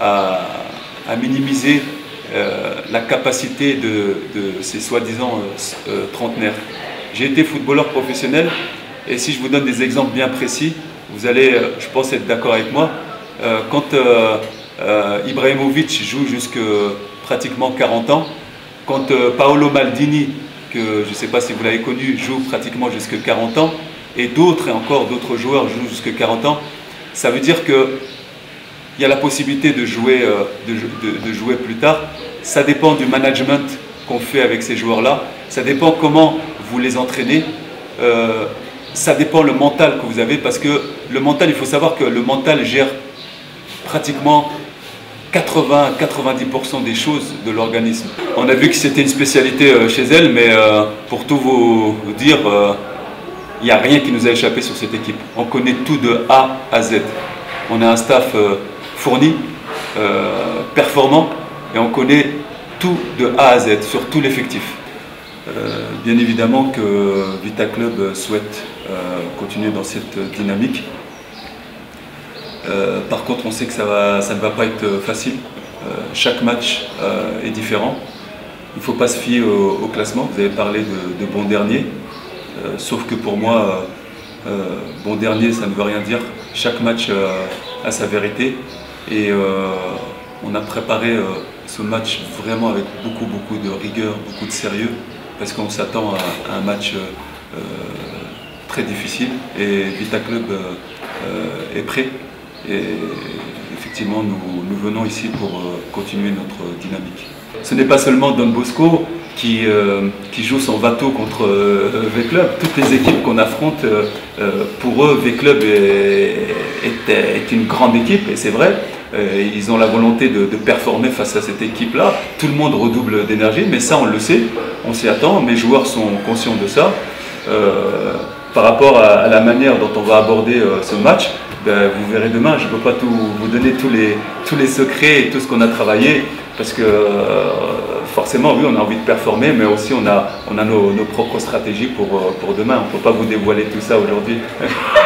à minimiser la capacité de ces soi-disant trentenaires. J'ai été footballeur professionnel et si je vous donne des exemples bien précis, vous allez, je pense, être d'accord avec moi. Quand Ibrahimovic joue jusqu'à pratiquement 40 ans, quand Paolo Maldini, que je ne sais pas si vous l'avez connu, joue pratiquement jusqu'à 40 ans, et d'autres, et encore d'autres joueurs jouent jusqu'à 40 ans, ça veut dire qu'il y a la possibilité de jouer plus tard. Ça dépend du management qu'on fait avec ces joueurs-là, ça dépend comment vous les entraînez, ça dépend le mental que vous avez, parce que le mental, il faut savoir que le mental gère pratiquement 80-90% des choses de l'organisme. On a vu que c'était une spécialité chez elle, mais pour tout vous dire, il n'y a rien qui nous a échappé sur cette équipe. On connaît tout de A à Z. On a un staff fourni, performant, et on connaît tout de A à Z, sur tout l'effectif. Bien évidemment que Vita Club souhaite continuer dans cette dynamique. Par contre, on sait que ça ne va pas être facile. Chaque match est différent. Il ne faut pas se fier au classement. Vous avez parlé de bon dernier. Sauf que pour moi, bon dernier, ça ne veut rien dire. Chaque match a sa vérité. Et on a préparé ce match vraiment avec beaucoup de rigueur, beaucoup de sérieux. Parce qu'on s'attend à un match très difficile. Et Vita Club est prêt. Et effectivement, nous venons ici pour continuer notre dynamique. Ce n'est pas seulement Don Bosco qui joue son bateau contre V-Club. Toutes les équipes qu'on affronte, pour eux, V-Club est une grande équipe, et c'est vrai. Ils ont la volonté de performer face à cette équipe-là. Tout le monde redouble d'énergie, mais ça, on le sait, on s'y attend. Mes joueurs sont conscients de ça. Par rapport à la manière dont on va aborder ce match, ben, vous verrez demain. Je ne peux pas vous donner tous les secrets et tout ce qu'on a travaillé, parce que forcément, oui, on a envie de performer, mais aussi on a nos propres stratégies pour demain. On ne peut pas vous dévoiler tout ça aujourd'hui.